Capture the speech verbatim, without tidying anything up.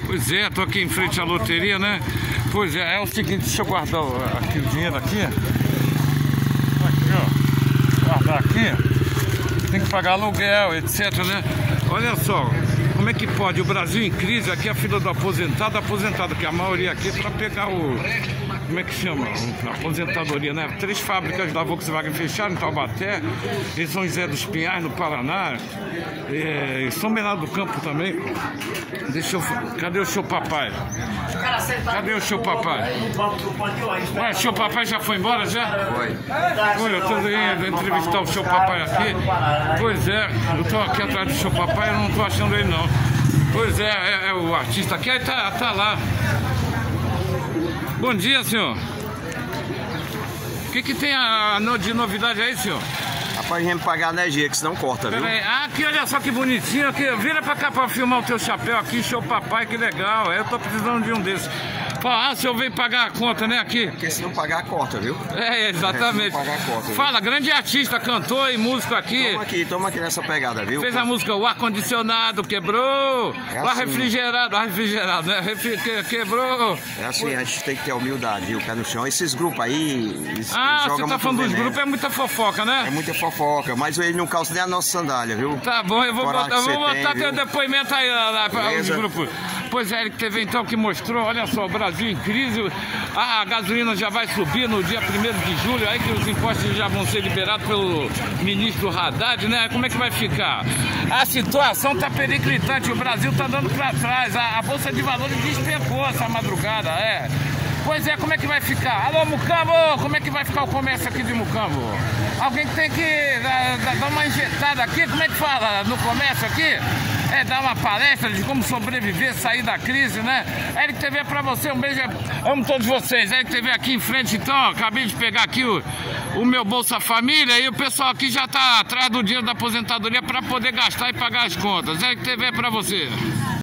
Pois é, tô aqui em frente à loteria, né? Pois é, é o seguinte, deixa eu guardar aqui o dinheiro aqui. Aqui, ó. Guardar aqui. Tem que pagar aluguel, etc, né? Olha só, como é que pode? O Brasil em crise, aqui a fila do aposentado, aposentado, que a maioria aqui é para pegar o... Como é que chama? A aposentadoria, né? Três fábricas da Volkswagen fecharam em Taubaté, em São José dos Pinhais, no Paraná, é, em São Bernardo do Campo também. Deixa eu... Cadê o seu papai? Cadê o seu papai? Ué, o seu papai já foi embora, já? Foi. Olha, eu tô indo entrevistar o seu papai aqui. Pois é, eu tô aqui atrás do seu papai, eu não tô achando ele não. Pois é, é, é o artista aqui, aí tá, tá lá. Bom dia, senhor. O que que tem a, a, de novidade aí, senhor? Rapaz, vem me pagar a energia, que senão corta, viu? Aí. Ah, aqui, olha só que bonitinho. Aqui, vira pra cá pra filmar o teu chapéu aqui, show papai, que legal. Eu tô precisando de um desses. Ah, o senhor veio pagar a conta, né, aqui? Porque se não pagar, corta, viu? É, exatamente. É, se não pagar a conta, fala, grande artista, cantor e músico aqui. Toma aqui, toma aqui nessa pegada, viu? Fez a música O Ar-Condicionado Quebrou, é O Ar Refrigerado, o Ar Refrigerado, né? Refri que, quebrou. É assim, a gente tem que ter humildade, viu? Pé no chão. Esses grupos aí... Eles, ah, eles você tá falando dos grupos, é muita fofoca, né? É muita fofoca, mas ele não calça nem a nossa sandália, viu? Tá bom, eu vou botar, eu vou botar tem, teu depoimento aí lá para os Beleza. grupos. Pois é, ele teve então que mostrou, olha só, o Brasil em crise, a gasolina já vai subir no dia primeiro de julho, aí que os impostos já vão ser liberados pelo ministro Haddad, né? Como é que vai ficar? A situação tá periclitante, o Brasil tá dando para trás, a, a Bolsa de Valores despencou essa madrugada, é. Pois é, como é que vai ficar? Alô, Mucambo, como é que vai ficar o comércio aqui de Mucambo? Alguém que tem que dar, dar uma injetada aqui, como é que fala no comércio aqui? É dar uma palestra de como sobreviver, sair da crise, né? Eric T V é pra você, um beijo, amo todos vocês. Eric T V aqui em frente então, ó, acabei de pegar aqui o, o meu Bolsa Família e o pessoal aqui já tá atrás do dinheiro da aposentadoria pra poder gastar e pagar as contas. Eric T V é pra você.